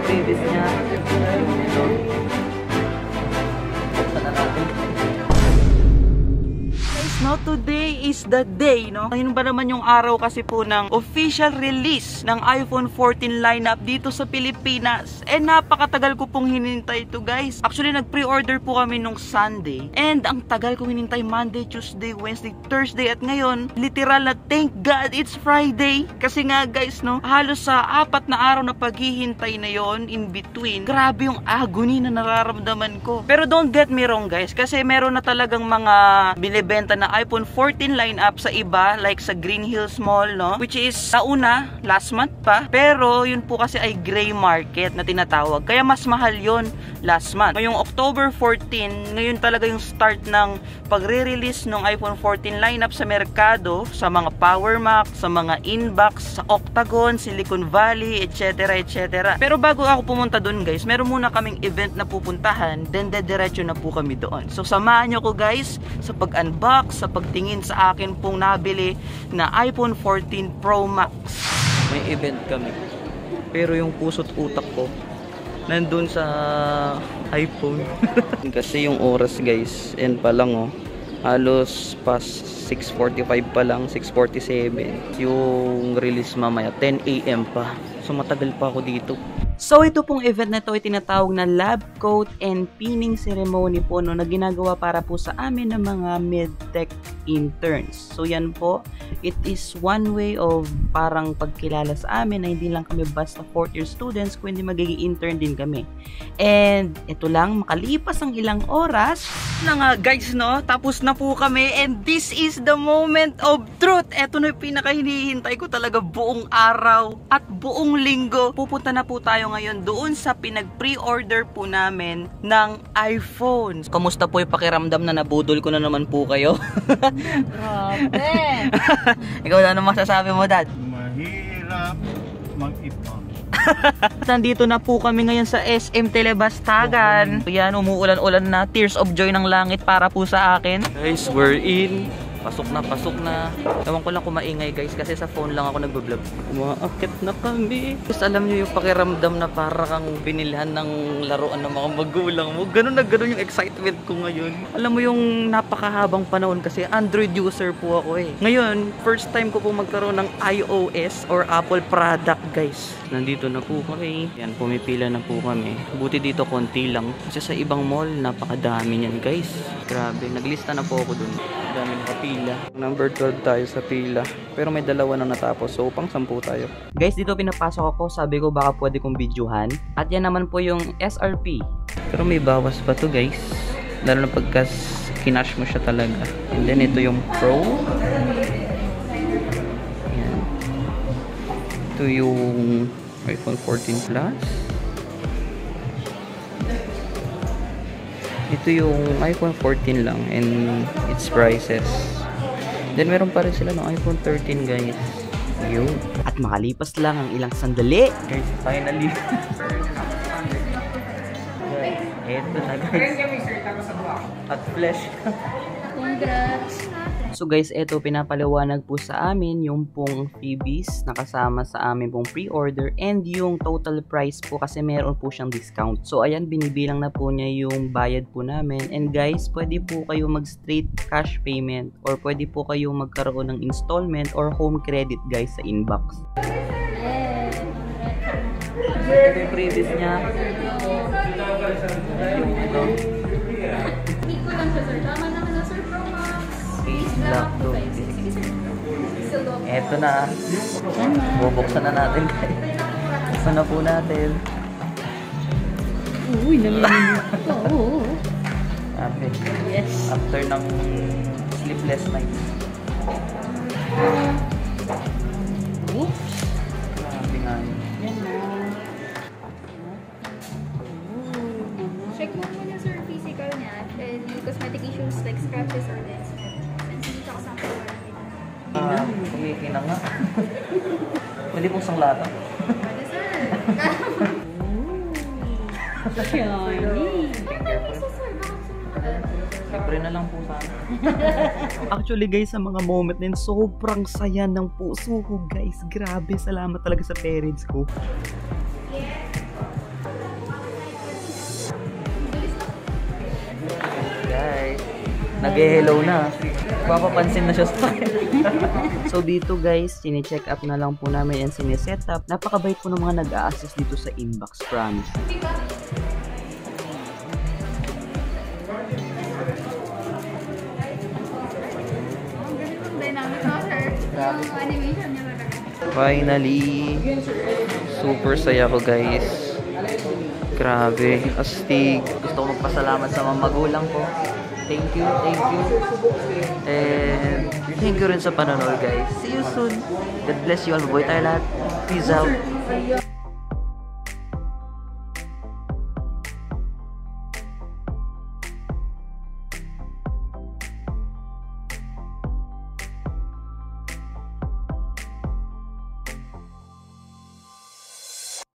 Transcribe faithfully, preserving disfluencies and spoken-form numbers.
previous niya. Ito. Buksan na natin. No, today is the day, no? Ngayon ba naman yung araw kasi po ng official release ng iPhone fourteen lineup dito sa Pilipinas. Eh, napakatagal ko pong hinintay ito, guys. Actually, nag-pre-order po kami nung Sunday. And ang tagal kong hinintay Monday, Tuesday, Wednesday, Thursday. At ngayon, literal na thank God it's Friday. Kasi nga, guys, no? Halos sa apat na araw na paghihintay na yon in between. Grabe yung agony na nararamdaman ko. Pero don't get me wrong, guys. Kasi meron na talagang mga binibenta na iPhone fourteen lineup sa iba, like sa Green Hills Mall, no? Which is, nauna, last month pa. Pero, yun po kasi ay gray market na tinatawag. Kaya mas mahal yun last month. Ngayong October fourteen, ngayon talaga yung start ng pagre-release ng iPhone fourteen lineup sa merkado, sa mga Power Mac, sa mga Inbox, sa Octagon, Silicon Valley, et cetera et cetera. Pero bago ako pumunta dun, guys, meron muna kaming event na pupuntahan, then dediretso na po kami doon. So, samahan nyo ko, guys, sa pag-unbox, sa pagtingin sa akin pong nabili na iPhone fourteen Pro Max. May event kami. Pero yung puso't utak ko nandun sa iPhone. Kasi yung oras, guys, and pa lang, oh, halos past six forty-five pa lang, six forty-seven. Yung release mamaya ten A M pa. So matagal pa ako dito. So ito pong event na ito ay tinatawag na lab coat and pinning ceremony po, no, na ginagawa para po sa amin ng mga medtech interns. So yan po, it is one way of parang pagkilala sa amin na hindi lang kami basta fourth year students, kundi magiging intern din kami. And ito lang, makalipas ang ilang oras na nga, guys, no, tapos na po kami, and this is the moment of truth. Ito na yung pinaka-hinihintay ko talaga buong araw at buong linggo. Pupunta na po tayo ngayon doon sa pinag-pre-order po namin ng iPhone. Kamusta po yung pakiramdam na nabudol ko na naman po kayo? Grabe! Ikaw na ano masasabi mo, Dad? Mahirap mag-ipon. Nandito na po kami ngayon sa S M Telebastagan. Yan, umuulan-ulan na. Tears of joy ng langit para po sa akin. Guys, we're in. Pasok na, pasok na. Ewan ko lang kung maingay, guys, kasi sa phone lang ako nagbablog. Umaakit na kami. Guys, alam nyo yung pakiramdam na para kang binilhan ng laruan ng mga magulang mo. Ganun na ganun yung excitement ko ngayon. Alam mo yung napakahabang panahon kasi Android user po ako eh. Ngayon, first time ko po magkaroon ng iOS or Apple product, guys. Nandito na po kami. Yan, pumipila na po kami. Buti dito konti lang. Kasi sa ibang mall, napakadami niyan, guys. Grabe, naglista na po ako dun. Daming kapila. Number twelve tayo sa pila. Pero may dalawa na natapos. So, pang sampu tayo. Guys, dito pinapasok ako. Sabi ko baka pwede kong videohan. At yan naman po yung S R P. Pero may bawas pa to, guys. Lalo na pagka kinash mo siya talaga. And then, ito yung Pro. Yan. Ito yung iPhone fourteen Plus. Ito yung iPhone fourteen lang and its prices. Then meron pa rin sila ng iPhone thirteen, guys. Yun. At makalipas lang ang ilang sandali. Guys, finally. Ito na, guys. At flash. Congrats! So guys, eto pinapaliwanag po sa amin yung pong freebies na kasama sa amin pong pre-order and yung total price po kasi meron po siyang discount. So ayan, binibilang na po niya yung bayad po namin. And guys, pwede po kayo mag straight cash payment or pwede po kayo magkaroon ng installment or home credit, guys, sa Inbox. Ito yung previous niya. Yung ito. Hindi ko lang siya, sir. Tama naman na, sir. Pro Max. Black to. Eto na. Bubuksan na natin, guys. Buksan na po natin. Uy, naminig ko. Oo. Okay. Yes. After ng sleepless night. Oops. Grabe nga yun. Yan na. Check mo muna, sir, physical niya. And cosmetic issues like scratches or lens. Since hindi siya kasama ko. Ah, kumikina nga. Pwede pong sanglata. Pwede, sir. Shiny. Libre na lang po sana. Actually, guys, sa mga moment din, sobrang saya ng puso ko, guys. Grabe, salamat talaga sa parents ko. Nag-hello na. Papapansin na siya sa akin. So dito guys, sine-check up na lang po namin and sine-set up. Napakabait po ng mga nag-a-assist dito sa inbox, promise. Dynamic na, sir. Yung animation niya talaga. Finally, super saya ko guys. Grabe, astig. Gusto ko magpasalamat sa mga magulang ko. Thank you, thank you. And thank you rin sa panonood guys. See you soon. God bless you all. Mabuhay tayo lahat. Peace out.